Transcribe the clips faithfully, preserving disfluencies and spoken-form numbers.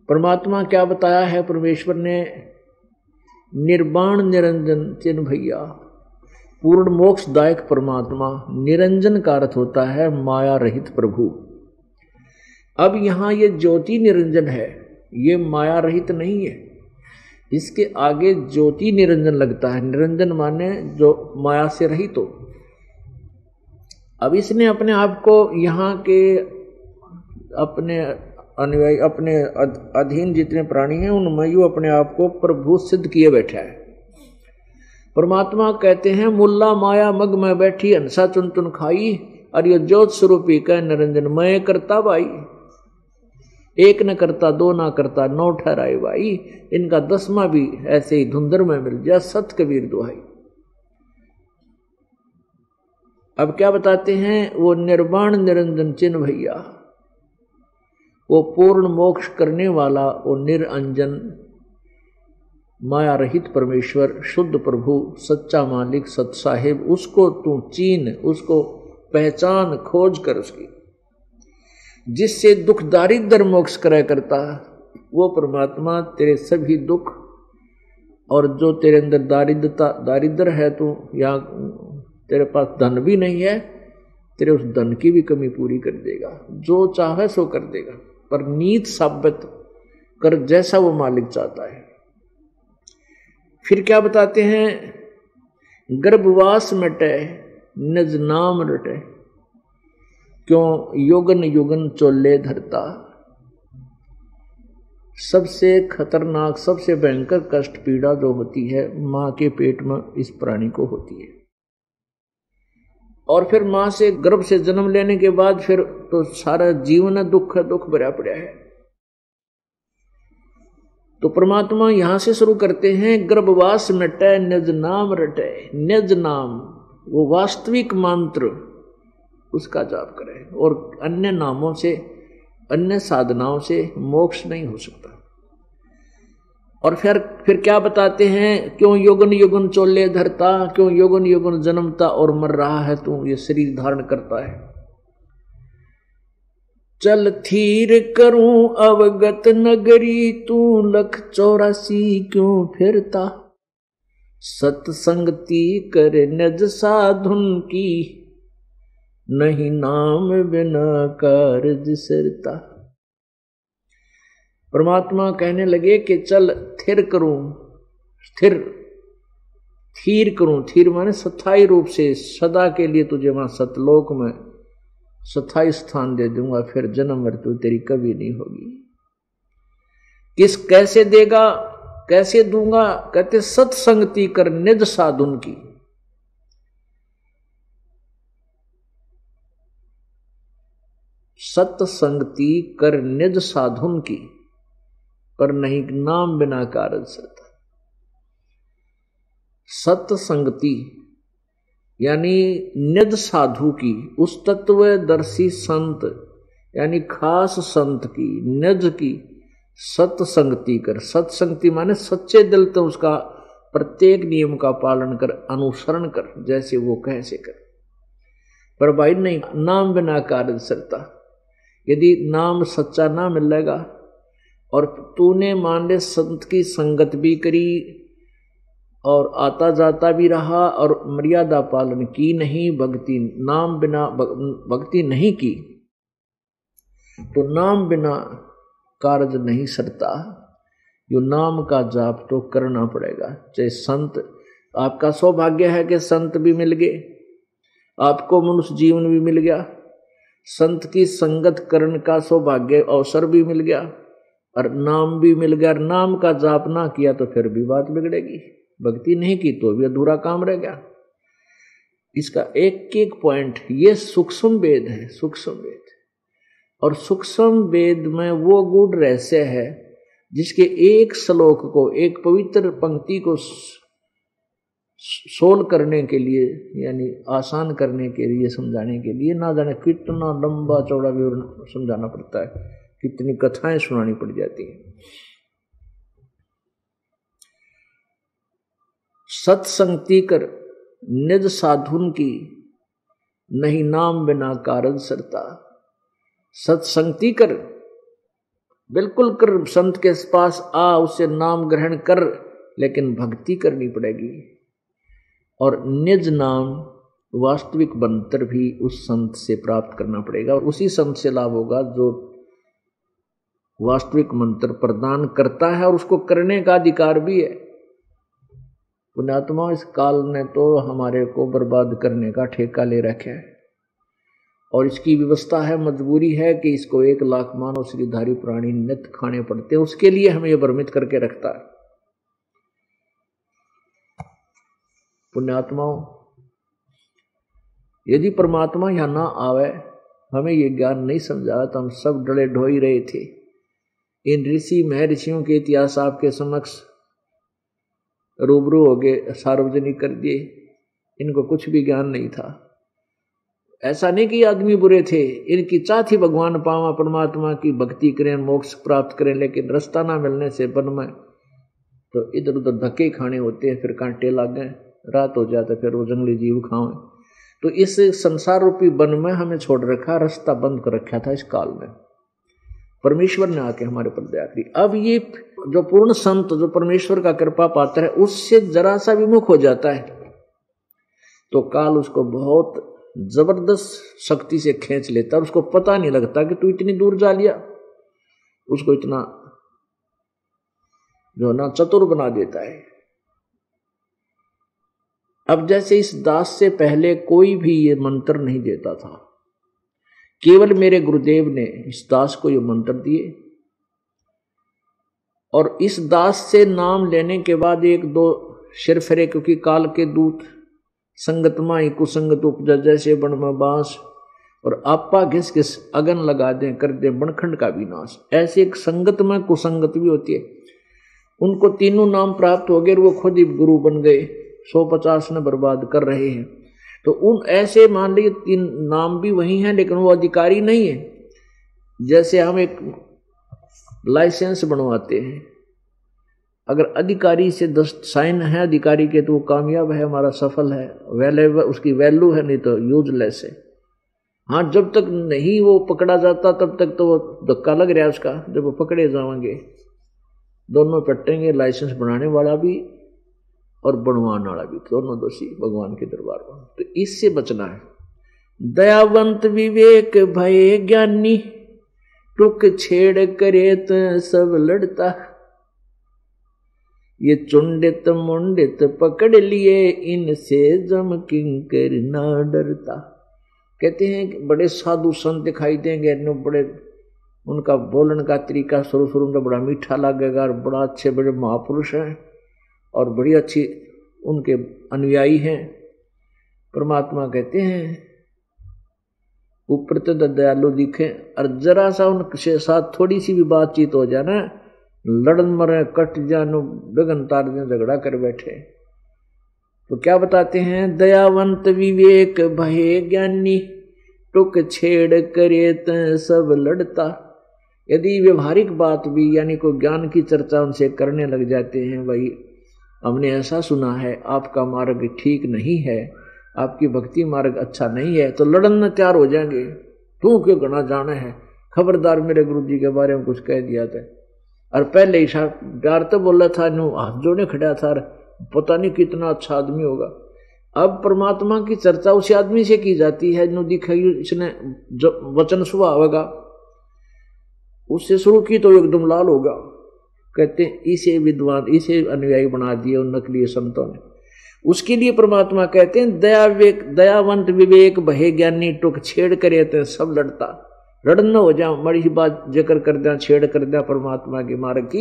परमात्मा क्या बताया है परमेश्वर ने? निर्वाण निरंजन चिन्ह भैया, पूर्ण मोक्षदायक परमात्मा। निरंजन का अर्थ होता है माया रहित प्रभु। अब यहां ये ज्योति निरंजन है, ये माया रहित नहीं है। इसके आगे ज्योति निरंजन लगता है। निरंजन माने जो माया से रहित हो। अब इसने अपने आप को यहाँ के अपने अनुयायी, अपने अधीन जितने प्राणी हैं उनमें यू अपने आप को प्रभु सिद्ध किए बैठा है। परमात्मा कहते हैं मुल्ला माया मग में बैठी हंसा चुन चुन खाई, और ये ज्योत स्वरूपी कह निरंजन मैं करता भाई। एक न करता दो ना करता नौ ठहराए भाई, इनका दसवां भी ऐसे ही धुंधर में मिल जाए सत कबीर दुहाई। अब क्या बताते हैं? वो निर्वाण निरंजन चिन्ह भैया, वो पूर्ण मोक्ष करने वाला, वो निरंजन माया रहित परमेश्वर, शुद्ध प्रभु, सच्चा मालिक, सत साहिब, उसको तू चीन, उसको पहचान, खोज कर उसकी, जिससे दुख दारिद्र मोक्ष करे करता। वो परमात्मा तेरे सभी दुख, और जो तेरे अंदर दारिद्रता दारिद्र है, तो या तेरे पास धन भी नहीं है, तेरे उस धन की भी कमी पूरी कर देगा। जो चाहे सो कर देगा, पर नीत साबित कर जैसा वो मालिक चाहता है। फिर क्या बताते हैं? गर्भवास मिटे निज नाम रटे, क्यों योगन युगन चोले धरता। सबसे खतरनाक, सबसे भयंकर कष्ट पीड़ा जो होती है मां के पेट में इस प्राणी को होती है। और फिर मां से गर्भ से जन्म लेने के बाद फिर तो सारा जीवन दुख है, दुख भरा पड़ा है। तो परमात्मा यहां से शुरू करते हैं, गर्भवास मिटे निज नाम रटे। निज नाम वो वास्तविक मंत्र, उसका जाप करें, और अन्य नामों से, अन्य साधनाओं से मोक्ष नहीं हो सकता। और फिर फिर क्या बताते हैं? क्यों योगन युगन चोले धरता, क्यों योगन युगन जन्मता और मर रहा है तू, ये शरीर धारण करता है। चल थीर करूं अवगत नगरी, तू लख चौरासी क्यों फिरता। सत्संगति कर निज साधुन की, नहीं नाम बिना कारज सिरता। परमात्मा कहने लगे कि चल थिर करूं, स्थिर थीर करूं। थीर माने स्थायी रूप से सदा के लिए तुझे वहां सतलोक में स्थायी स्थान दे दूंगा, फिर जन्म मृत्यु तेरी कभी नहीं होगी। किस कैसे देगा, कैसे दूंगा? कहते सत्संगति कर निज साधुन की। सत्संगति कर निज साधुन की, पर नहीं नाम बिना कारज सता। सत्संगति यानी निज साधु की, उस तत्वदर्शी संत यानी खास संत की, निज की सत्संगति कर। सत्संगति माने सच्चे दिल तो उसका प्रत्येक नियम का पालन कर, अनुसरण कर, जैसे वो कैसे कर। पर भाई नहीं, नाम बिना कार्य सरता। यदि नाम सच्चा ना मिलेगा और तूने मान ले संत की संगत भी करी और आता जाता भी रहा और मर्यादा पालन की नहीं, भक्ति नाम बिना भक्ति नहीं की, तो नाम बिना कार्य नहीं सरता। यो नाम का जाप तो करना पड़ेगा। चाहे संत, आपका सौभाग्य है कि संत भी मिल गए, आपको मनुष्य जीवन भी मिल गया, संत की संगत करने का सौभाग्य अवसर भी मिल गया और नाम भी मिल गया। नाम का जाप ना किया तो फिर भी बात बिगड़ेगी, भक्ति नहीं की तो भी अधूरा काम रह गया। इसका एक एक पॉइंट, ये सूक्ष्म वेद है, सूक्ष्म वेद। और सूक्ष्म वेद में वो गूढ़ रहस्य है जिसके एक श्लोक को, एक पवित्र पंक्ति को सोल करने के लिए यानी आसान करने के लिए, समझाने के लिए ना जाने कितना लंबा चौड़ा विवरण समझाना पड़ता है, कितनी कथाएं सुनानी पड़ जाती हैं। सत्संगति कर निज साधुन की, नहीं नाम बिना कारज सरता। सत्संगति कर बिल्कुल कर, संत के पास आ, उससे नाम ग्रहण कर, लेकिन भक्ति करनी पड़ेगी। और निज नाम वास्तविक मंत्र भी उस संत से प्राप्त करना पड़ेगा, और उसी संत से लाभ होगा जो वास्तविक मंत्र प्रदान करता है और उसको करने का अधिकार भी है। पुण्यात्मा, इस काल ने तो हमारे को बर्बाद करने का ठेका ले रखा है, और इसकी व्यवस्था है, मजबूरी है कि इसको एक लाख मानव श्रीधारी प्राणी नित्य खाने पड़ते हैं, उसके लिए हमें यह भ्रमित करके रखता है। पुण्यात्माओं, यदि परमात्मा यहां ना आवे, हमें ये ज्ञान नहीं समझा, तो हम सब डले ढोई रहे थे। इन ऋषि महर्षियों के इतिहास आपके समक्ष रूबरू हो गए, सार्वजनिक कर दिए, इनको कुछ भी ज्ञान नहीं था। ऐसा नहीं कि आदमी बुरे थे, इनकी चाह थी भगवान पावा, परमात्मा की भक्ति करें, मोक्ष प्राप्त करें, लेकिन रास्ता ना मिलने से वन में तो इधर उधर धक्के खाने होते हैं, फिर कांटे लग गए, रात हो जाता, फिर वो जंगली जीव खाओ। तो इस संसार रूपी वन में हमें छोड़ रखा, रास्ता बंद कर रखा था। इस काल में परमेश्वर ने आके हमारे पर दया की। अब ये जो पूर्ण संत, जो परमेश्वर का कृपा पात्र है, उससे जरा सा विमुख हो जाता है तो काल उसको बहुत जबरदस्त शक्ति से खींच लेता है। उसको पता नहीं लगता कि तू इतनी दूर जा लिया, उसको इतना जो ना चतुर बना देता है। अब जैसे इस दास से पहले कोई भी ये मंत्र नहीं देता था, केवल मेरे गुरुदेव ने इस दास को ये मंत्र दिए, और इस दास से नाम लेने के बाद एक दो सिर फिरे, क्योंकि काल के दूत संगत माई कुसंगत उपजा जैसे बन में बांस, और आपा घिस घिस अगन लगा दें कर दे बनखंड का विनाश। ऐसे एक संगत में कुसंगत भी होती है। उनको तीनों नाम प्राप्त हो गए, वो खुद ही गुरु बन गए, सौ पचास ने बर्बाद कर रहे हैं। तो उन ऐसे मान लीजिए तीन नाम भी वही हैं, लेकिन वो अधिकारी नहीं है। जैसे हम एक लाइसेंस बनवाते हैं, अगर अधिकारी से दस साइन है अधिकारी के तो वो कामयाब है, हमारा सफल है, वैल्यू उसकी वैल्यू है, नहीं तो यूजलेस है। हाँ, जब तक नहीं वो पकड़ा जाता तब तक तो वो धक्का लग रहा है उसका। जब वो पकड़े जाएंगे दोनों पटेंगे, लाइसेंस बनाने वाला भी और बनवाने वाला भी, दोनों दोषी भगवान के दरबार में। तो इससे बचना है। दयावंत विवेक भय ज्ञानी, टुक छेड़ करे तो सब लड़ता। ये चुंडित मुंडित पकड़ लिए, इनसे जम किंकर ना डरता। कहते हैं कि बड़े साधु संत दिखाई देंगे, बड़े उनका बोलने का तरीका शुरू शुरू में बड़ा मीठा लगेगा, और बड़ा अच्छे बड़े महापुरुष हैं और बड़ी अच्छी उनके अनुयायी हैं। परमात्मा कहते हैं ऊपर तो दयालु दिखे, और जरा सा उनके साथ थोड़ी सी भी बातचीत हो जाए ना, लड़न मरे कट जानो बेगन तार दें, झगड़ा कर बैठे। तो क्या बताते हैं, दयावंत विवेक भय ज्ञानी, टुक छेड़ करे त सब लड़ता। यदि व्यवहारिक बात भी यानी कोई ज्ञान की चर्चा उनसे करने लग जाते हैं, भाई हमने ऐसा सुना है आपका मार्ग ठीक नहीं है, आपकी भक्ति मार्ग अच्छा नहीं है, तो लड़न में तैयार हो जाएंगे। तू क्यों घना जाना है, खबरदार मेरे गुरु जी के बारे में कुछ कह दिया था। और पहले ईशा प्यार तो बोला था, नो हाथ जोड़े खड़ा था, पता नहीं कितना अच्छा आदमी होगा। अब परमात्मा की चर्चा उसी आदमी से की जाती है नो दिखाई इसने वचन सुहा होगा, उससे शुरू की तो एकदम लाल होगा। कहते हैं इसे विद्वान, इसे अनुयायी बना दिए उन नकली संतों ने। उसके लिए परमात्मा कहते हैं दया विवेक दयावंत विवेक भय ज्ञानी, टुक छेड़ करे तो सब लड़ता। लड़न न हो जाओ, बड़ी ही बात जिक्र कर दिया, छेड़ कर दिया परमात्मा के मार्ग की।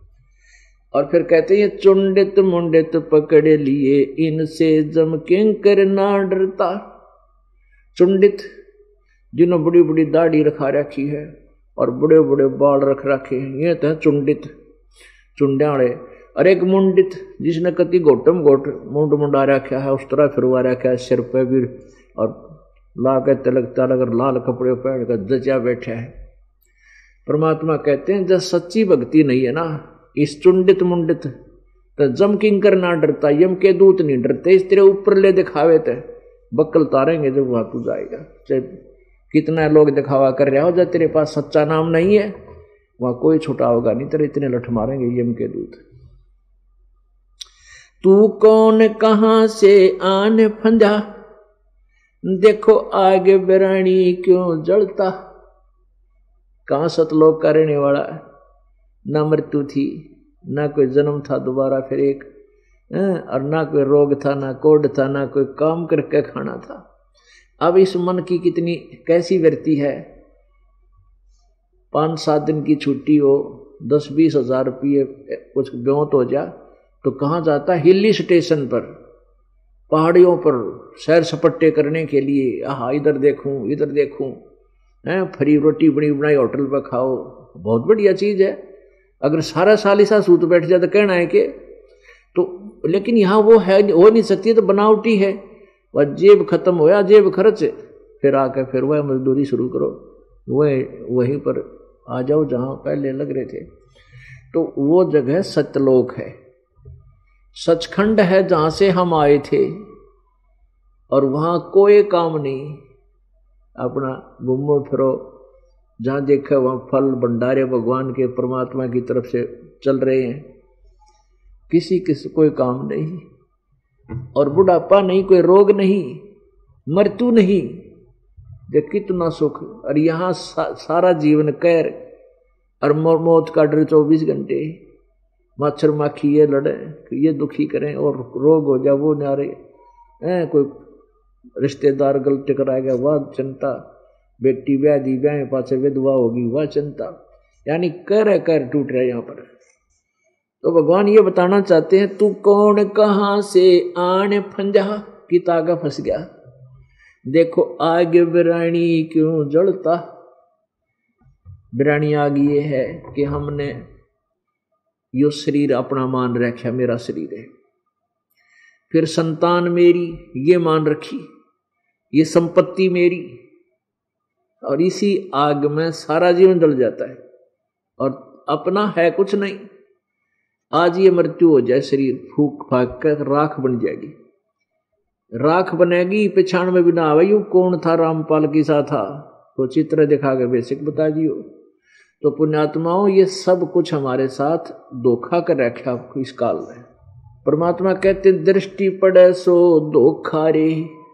और फिर कहते हैं चुंडित मुंडित पकड़ लिए, इनसे जम किंकर ना डरता। चुंडित जिन्होंने बड़ी बड़ी दाढ़ी रखा रखी है और बड़े बड़े बाल रख रखे हैं, ये तो है चुंडित चुंड्याड़े। और एक मुंडित जिसने कति गोटम गोट मुंड मुंडा रखा है, उस तरह फिरवा रखा है सिर पे भी, और ला के तिलक तिलक लाल कपड़े पहन कर जचा बैठा है। परमात्मा कहते हैं जब सच्ची भक्ति नहीं है ना, इस चुंडित मुंडित तो जम किंकर ना डरता, यम के दूत नहीं डरते। इस तरह ऊपर ले दिखावे थे बक्कल तारेंगे जब वहां तू जाएगा। चाहे कितना लोग दिखावा कर रहा हो, जब तेरे पास सच्चा नाम नहीं है वहां कोई छुटा होगा नहीं, तेरे इतने लठ मारेंगे यम के दूत। तू कौन कहां से आन फंजा, देखो आगे बिरानी क्यों जलता। कहां सतलोक का रहने वाला है, ना मृत्यु थी, ना कोई जन्म था दोबारा फिर एक, और ना कोई रोग था, ना कोड था, ना कोई काम करके खाना था। अब इस मन की कितनी कैसी व्यक्ति है, पाँच सात दिन की छुट्टी हो, दस बीस हजार रुपये कुछ ब्योत हो जा तो कहाँ जाता, हिली स्टेशन पर, पहाड़ियों पर सैर सपट्टे करने के लिए। आहा इधर देखूं इधर देखूं, हैं फ्री रोटी बनी बनाई होटल पर खाओ, बहुत बढ़िया चीज है। अगर सारा साल ऐसा सूत बैठ जाए तो कहना है कि तो, लेकिन यहाँ वो है हो नहीं सकती, तो बनावटी है। वह जेब खत्म होया, जेब खर्च, फिर आकर फिर वह मजदूरी शुरू करो, वह वहीं पर आ जाओ जहाँ पहले लग रहे थे। तो वो जगह सत्यलोक है, सचखंड है जहाँ से हम आए थे, और वहाँ कोई काम नहीं, अपना घूमो फिरो, जहाँ देखा वहाँ फल भंडारे भगवान के परमात्मा की तरफ से चल रहे हैं, किसी किसी कोई काम नहीं, और बुढ़ापा नहीं, कोई रोग नहीं, मृत्यु नहीं, देख कितना सुख। और यहाँ सा, सारा जीवन कैर और मौत का डर चौबीस घंटे, मच्छर माखी ये लड़े, ये दुखी करें, और रोग हो जाए वो नारे, कोई रिश्तेदार गलत कराएगा वह चिंता, बेटी ब्याह दी ब्याह पाछे विधवा होगी वह चिंता, यानी कर कर टूट रहा है यहाँ पर। तो भगवान ये बताना चाहते हैं, तू कौन कहां से आने फंजा की तागा फंस गया, देखो आगे बिरानी क्यों जलता। बिरानी आग ये है कि हमने यो शरीर अपना मान रखा, मेरा शरीर है, फिर संतान मेरी ये मान रखी, ये संपत्ति मेरी, और इसी आग में सारा जीवन जल जाता है, और अपना है कुछ नहीं। आज ये मृत्यु हो जाए, शरीर फूक फाक कर राख बन जाएगी, राख बनेगी, पिछाण में बिना आवे यू कौन था रामपाल की सा था, तो चित्र दिखा के बेसिक बता दियो। तो पुण्यात्माओं ये सब कुछ हमारे साथ धोखा कर रखा इस काल में। परमात्मा कहते दृष्टि पड़े सो धोखा रे,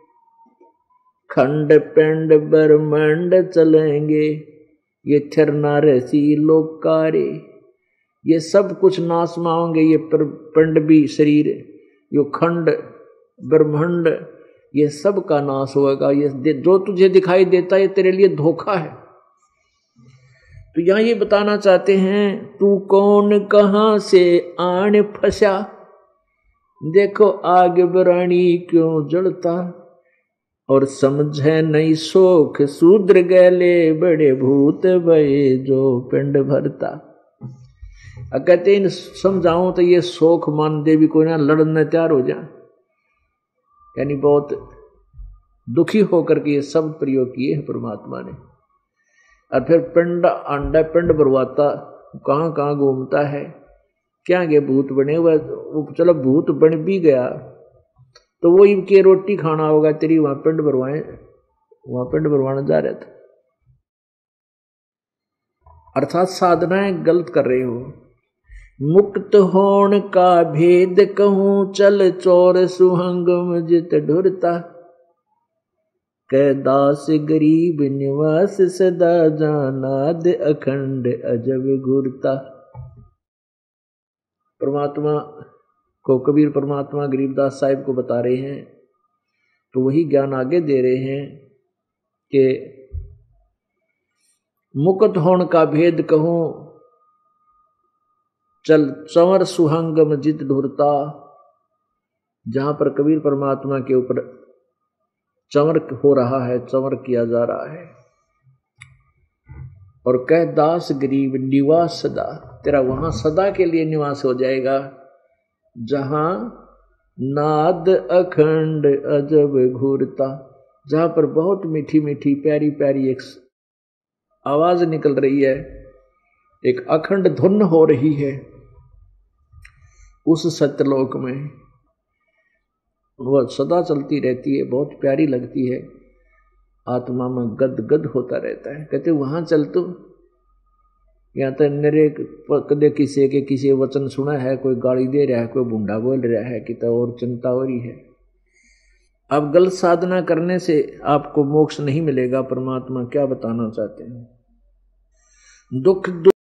खंड पिंड ब्रह्मांड चलेंगे, ये थिरना रसी लोकारे। ये सब कुछ नाश में होंगे, ये पिंड भी शरीर, यो खंड ब्रह्मांड, ये सब का नाश होगा। ये जो तुझे दिखाई देता है ये तेरे लिए धोखा है। तो यहां ये बताना चाहते हैं, तू कौन कहां से आन फंसा, देखो आग बिरानी क्यों जलता, और समझे नहीं सोख शूद्र गैले, बड़े भूत भये जो पिंड भरता। कहते इन समझाऊं तो ये शोक मान दे भी कोई ना, लड़ने तैयार हो जाए, यानी बहुत दुखी होकर के ये सब प्रयोग किए हैं परमात्मा ने। और फिर पिंड अंडा पिंड भरवाता, कहाँ कहाँ घूमता है, क्या ये भूत बने हुए, चलो भूत बन भी गया तो वो इनके रोटी खाना होगा तेरी, वहां पिंड भरवाए, वहां पिंड भरवाने जा रहे थे, अर्थात साधनाएं गलत कर रहे हो। मुक्त होण का भेद कहूं, चल चोर सुहंगम जित ढुरता, कैदास गरीब निवास सदा जानाद, अखंड अजब घूरता। परमात्मा को कबीर परमात्मा गरीबदास साहिब को बता रहे हैं, तो वही ज्ञान आगे दे रहे हैं कि मुक्त होण का भेद कहूं, चल चंवर सुहंगम जित ढुरता। जहां पर कबीर परमात्मा के ऊपर चंवर हो रहा है, चंवर किया जा रहा है, और कह दास गरीब निवास सदा, तेरा वहां सदा के लिए निवास हो जाएगा, जहां नाद अखंड अजब घूरता, जहां पर बहुत मीठी मीठी प्यारी प्यारी एक आवाज निकल रही है, एक अखंड धुन हो रही है, उस सत्यलोक में वह सदा चलती रहती है, बहुत प्यारी लगती है, आत्मा में गद गद होता रहता है। कहते वहां चल, तो या तो नरे कदे किसी के किसी वचन सुना है, कोई गाली दे रहा है, कोई भुंडा बोल रहा है कि तो और चिंता हो रही है। अब गलत साधना करने से आपको मोक्ष नहीं मिलेगा। परमात्मा क्या बताना चाहते हैं? दुख